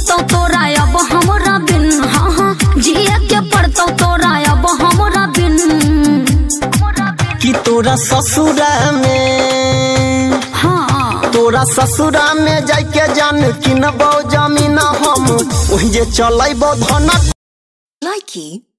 पड़तो तोरा अब हमरा बिन। हाँ हाँ जिए के पड़तो तोरा अब हमरा बिन। कि तोरा ससुरा में, हाँ तोरा ससुरा में जाके जान किनबो जमीन हम, वही जे चलैबो धनक। Likey